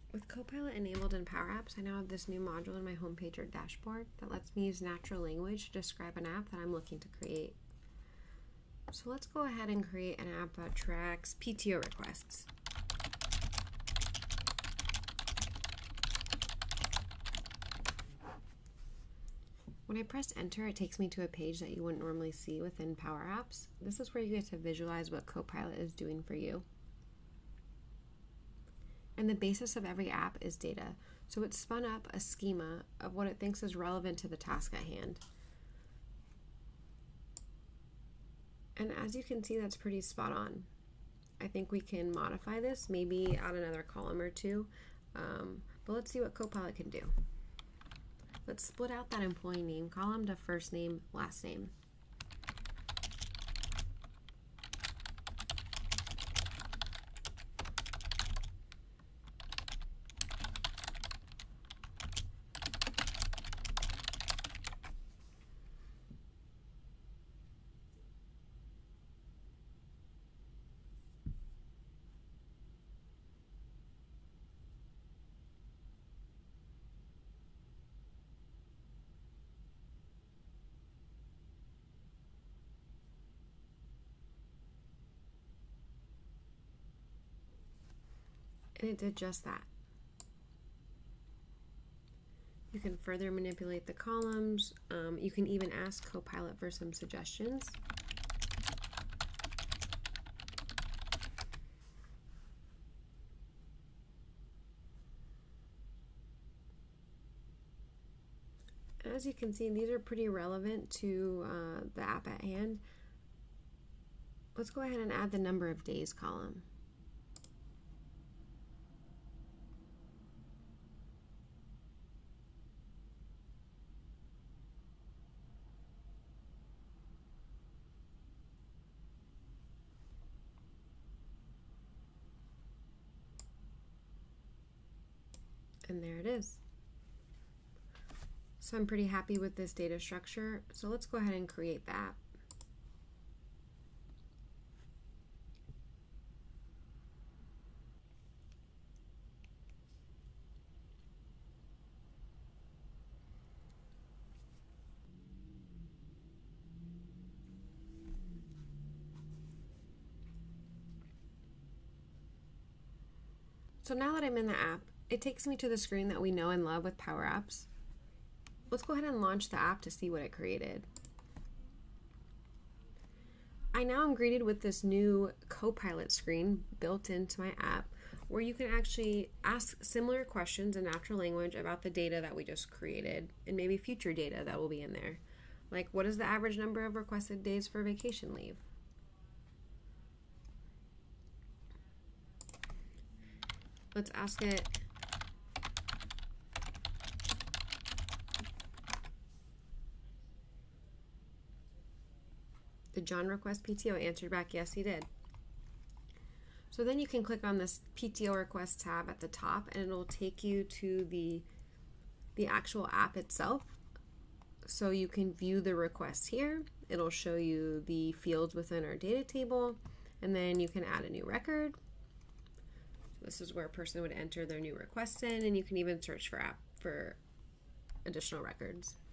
With Copilot enabled in PowerApps, I now have this new module in my homepage or dashboard that lets me use natural language to describe an app that I'm looking to create. So let's go ahead and create an app that tracks PTO requests. When I press enter, it takes me to a page that you wouldn't normally see within PowerApps. This is where you get to visualize what Copilot is doing for you. And the basis of every app is data. So it's spun up a schema of what it thinks is relevant to the task at hand. And as you can see, that's pretty spot on. I think we can modify this, maybe add another column or two, but let's see what Copilot can do. Let's split out that employee name column to first name, last name. And it did just that. You can further manipulate the columns. You can even ask Copilot for some suggestions. And as you can see, these are pretty relevant to the app at hand. Let's go ahead and add the number of days column. And there it is. So I'm pretty happy with this data structure. So let's go ahead and create the app. So now that I'm in the app, it takes me to the screen that we know and love with PowerApps. Let's go ahead and launch the app to see what it created. I now am greeted with this new Copilot screen built into my app where you can actually ask similar questions in natural language about the data that we just created and maybe future data that will be in there. Like, what is the average number of requested days for vacation leave? Let's ask it, did John request PTO? Answered back, yes, he did. So then you can click on this PTO request tab at the top and it'll take you to the actual app itself. So you can view the requests here. It'll show you the fields within our data table, and then you can add a new record. This is where a person would enter their new requests in, and you can even search for additional records.